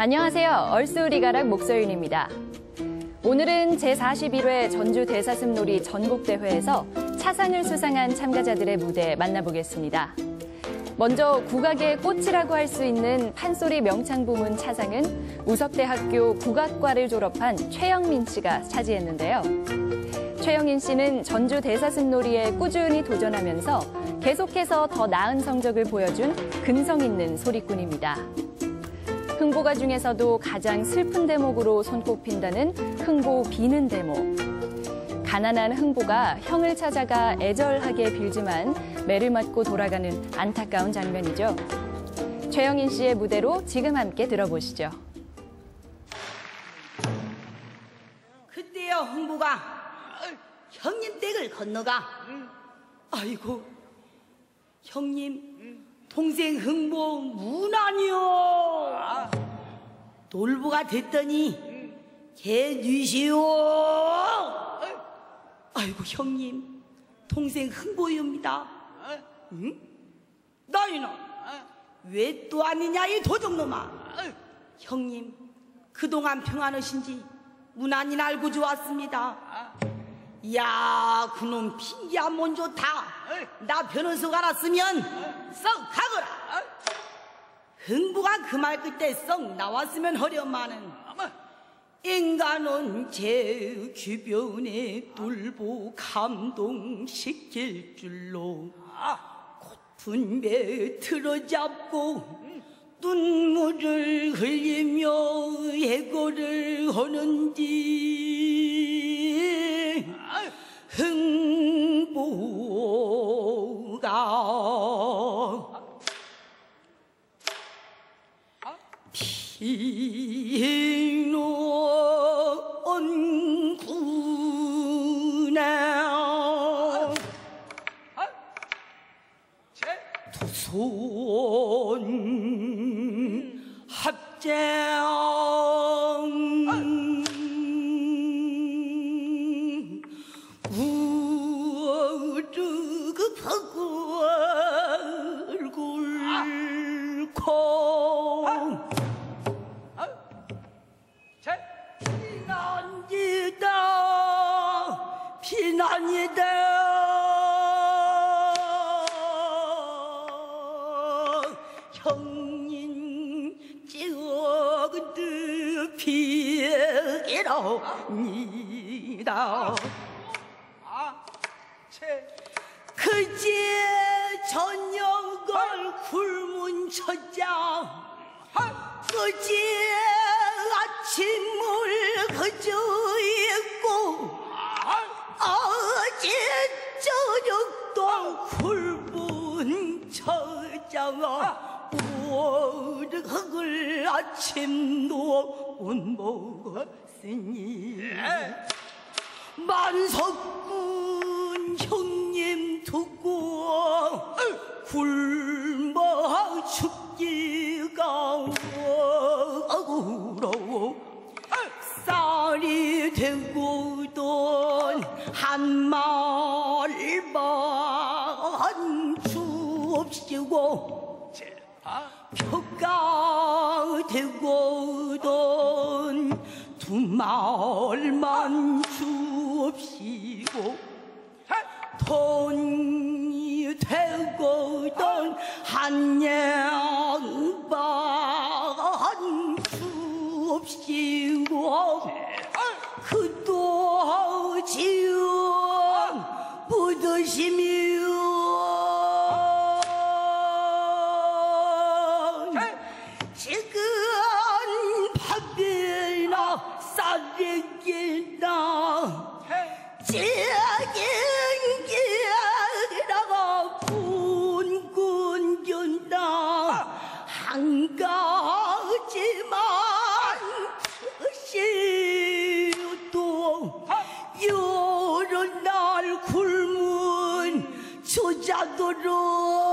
안녕하세요. 얼스우리가락 목서윤입니다. 오늘은 제41회 전주 대사슴놀이 전국대회에서 차상을 수상한 참가자들의 무대 만나보겠습니다. 먼저 국악의 꽃이라고 할 수 있는 판소리 명창 부문 차상은 우석대학교 국악과를 졸업한 최영민 씨가 차지했는데요. 최영민 씨는 전주 대사슴놀이에 꾸준히 도전하면서 계속해서 더 나은 성적을 보여준 근성 있는 소리꾼입니다. 흥보가 중에서도 가장 슬픈 대목으로 손꼽힌다는 흥보 비는 대목. 가난한 흥보가 형을 찾아가 애절하게 빌지만 매를 맞고 돌아가는 안타까운 장면이죠. 최영인 씨의 무대로 지금 함께 들어보시죠. 그때요 흥보가 형님 댁을 건너가 아이고 형님 동생 흥보 무난이요 놀부가 됐더니 개뉘시오. 아이고 형님 동생 흥보입니다. 응? 너희는 왜 또 아니냐 이 도적놈아. 형님 그동안 평안하신지 무난히 알고 좋았습니다. 야 그놈 핑계 안 못 좋다. 나 변호사 알았으면 썩 가거라. 흥부가 그 말 그때 썩 나왔으면 허렴하는 인간은 제 주변에 돌보 감동시킬 줄로 고픈 배 틀어잡고 눈물을 흘리며 해고를 하는지 흥보가 피놓은구나 두손 합장 우르급하고 얼굴 코 피난이다 피난이다 형님 찍어드 피해랍니다. 그제 저녁을 굶은 첫장 그제 아침을 그저 있고 어제 저녁도 굶은 첫장아 오르흙을 아침도 못 먹었으니 만석군 형님 두고 굶어 죽기가 억울하고 쌀이 되고도 한 말만 주옵시고 표가 되고도 두 말만 주옵시고 돈이 되고도 한 양반 주옵시고 그도 지은 묻으시며 지금 밥이나 쌀이나 찌개라가 꾼꾼 준다 한 가지만 드시도 여러 날 굶은 저자들은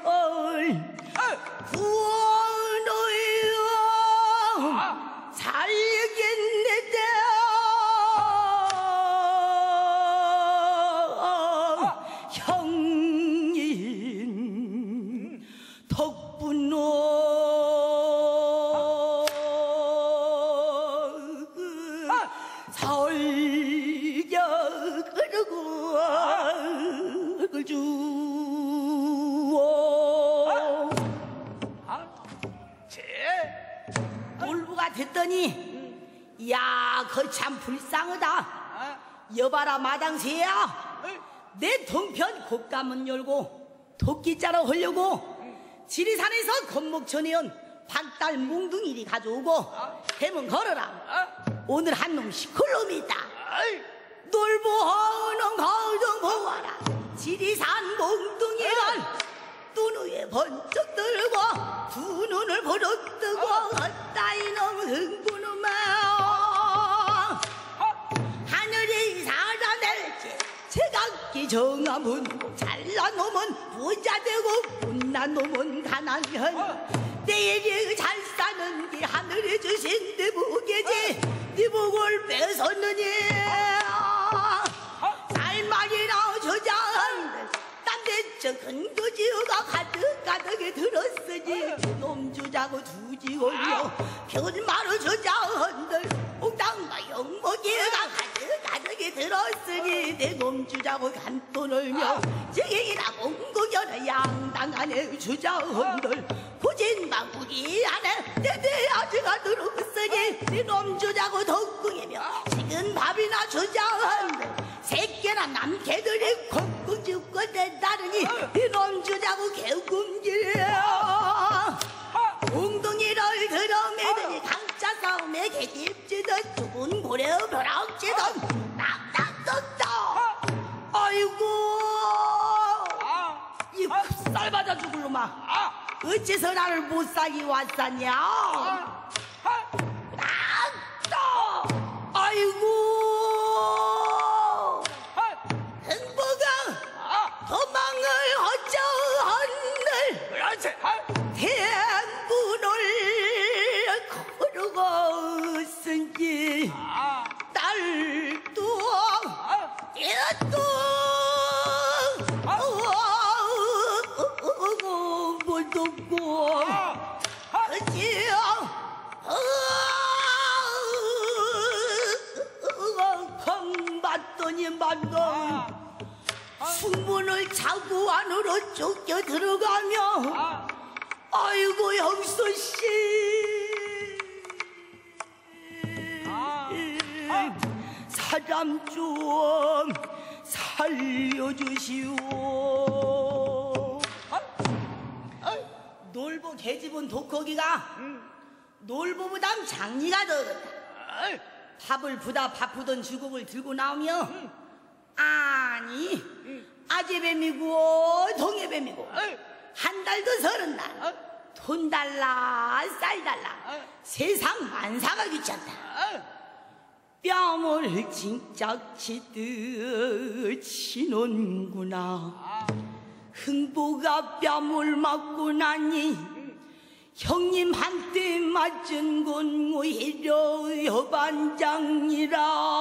구원하여 잘 듣더니 야, 그 참 불쌍하다. 여봐라 마당새야, 내 동편 곶감은 열고 도끼자루 하려고 지리산에서 건목 전해온 반달 뭉둥이리 가져오고 해문 걸어라. 오늘 한 놈 시클놈이 있다. 놀보는 거정 보아라. 지리산 몽둥이를 두 위에 번쩍 들고 두 눈을 부릅뜨고 어따 이놈 흥부놈아. 하늘이 살아낼지 제각기 정하면 잘난 놈은 부자 되고 못난 놈은 가난한. 내일이 잘 사는디 하늘이 주신 내 복이지 네 복을 뺏었느니. 쌀말이나 주자 딴데저 근거지어가 가득가득에 들었으니 놈 주자고 두지 올려 별말을 주자 한들 옥당과 영목이가 가득가득에 들었으니 내 놈 주자고 간돈 얼며 지경이나 공국여라 양당 안에 주자 한들 고진방 우리 안에 내 아주가 들었으니 네 놈 주자고 덕궁이며 식은 밥이나 주자 한들 새끼나 남개들이 콩콩 죽고 댄다르니 이놈 주자고 개꿈질이야. 웅둥이를 들어매더니 강자 싸움에 개집지던 죽은 고래 벼락지던 낙낙 떴다. 아이고 이 kup살 맞아 죽을 놈아. 어째서 나를 못 살기 왔었냐. 낙다. 아이고 도망을 어쩌한들 대문을 걸어가 있은지 딸도 얘도 못 없고 그지요. 봤더니 만나 숙문을 차고 안으로 쫓겨 들어가며 아이고 형수씨 사람 좀 살려주시오. 놀보 개집은 독거기가 놀보보단 장리가 더 밥을 부다 바쁘던 주걱을 들고 나오며 아니 아재뱀이고 동해뱀이고 한 달도 30날 돈 달라 쌀 달라 세상 만사가 귀찮다. 뺨을 징짝 치듯 치는구나. 흥보가 뺨을 맞고 나니 형님한테 맞은 건 오히려 여반장이라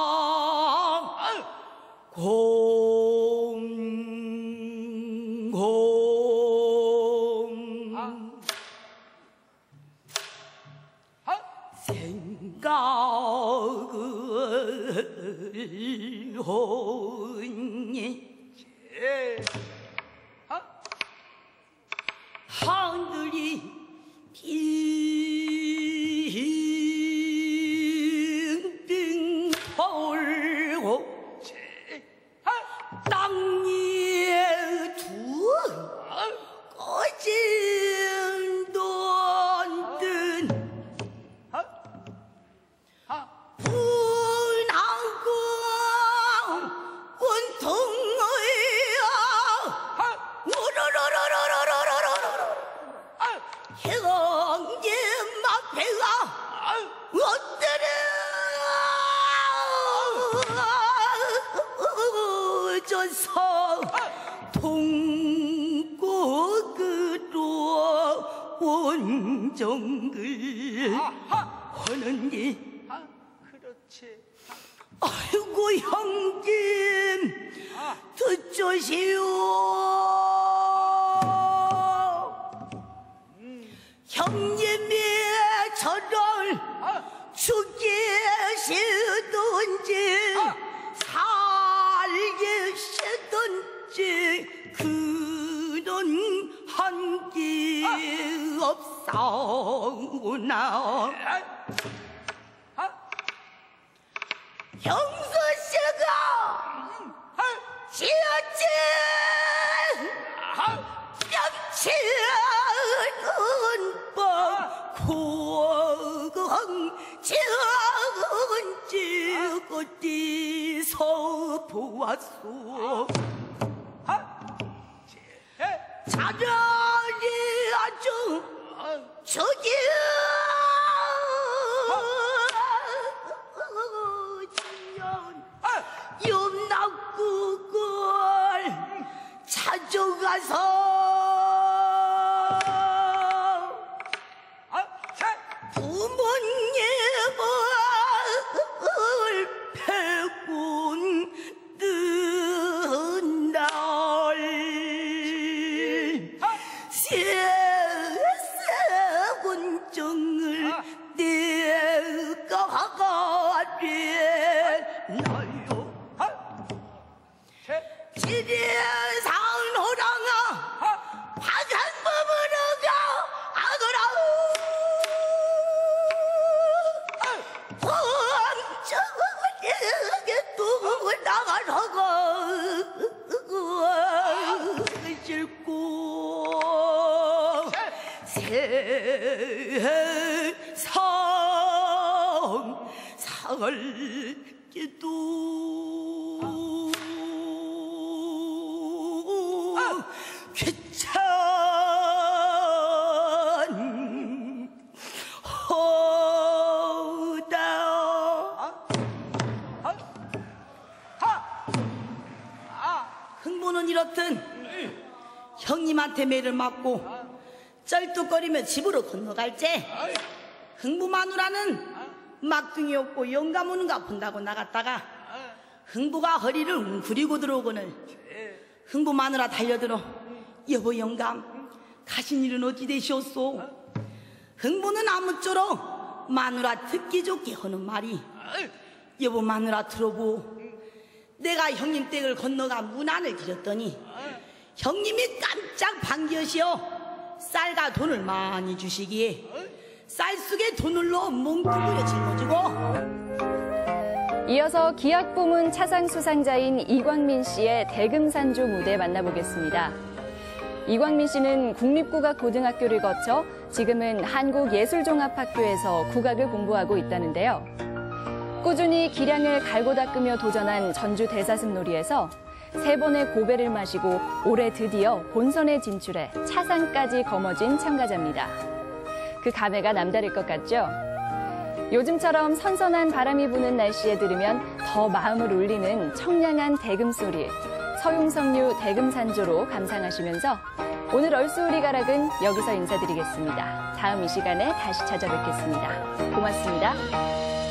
생각을 하니 하늘이 빙빙 돌고 땅 위에 두 꺼진 돈든 분하고 온통이야 형님 앞에가 엎드려져서 동국으로 원정을 하느니 그렇지. 아이고 형님 듣조시오. 형님이 저를 죽이시든지 살리시든지 그런 한기 없사오나. 형수씨가 지어진 뺨치는 법 구강 지은지 어디서 보았소 자녀니 아주 저기 염락국을 찾아가서 부모님을 패군 뜬날 세군정을 내가 가련나요 지리산호랑아 파산법으로가 아거라 황정에게 또 나가라가 싫고 세상 살기도 흥부는 이렇든 형님한테 매를 맞고 쩔뚝거리며 집으로 건너갈 때 흥부 마누라는 막둥이 없고 영감 오는 가 본다고 나갔다가 흥부가 허리를 웅크리고 들어오거늘 흥부 마누라 달려들어 여보 영감 가신 일은 어찌 되시었소? 흥부는 아무쪼록 마누라 듣기 좋게 하는 말이 여보 마누라 들어보 내가 형님 댁을 건너가 문안을 드렸더니 형님이 깜짝 반겨시어 쌀과 돈을 많이 주시기에 쌀 속에 돈을 넣어 몽둥이를 짊어지고 이어서 기약 부문 차상 수상자인 이광민 씨의 대금산조 무대 만나보겠습니다. 이광민 씨는 국립국악고등학교를 거쳐 지금은 한국예술종합학교에서 국악을 공부하고 있다는데요. 꾸준히 기량을 갈고 닦으며 도전한 전주 대사슴놀이에서 3번의 고배를 마시고 올해 드디어 본선에 진출해 차상까지 거머쥔 참가자입니다. 그 감회가 남다를 것 같죠? 요즘처럼 선선한 바람이 부는 날씨에 들으면 더 마음을 울리는 청량한 대금소리, 서용석류 대금산조로 감상하시면서 오늘 얼쑤우리 가락은 여기서 인사드리겠습니다. 다음 이 시간에 다시 찾아뵙겠습니다. 고맙습니다.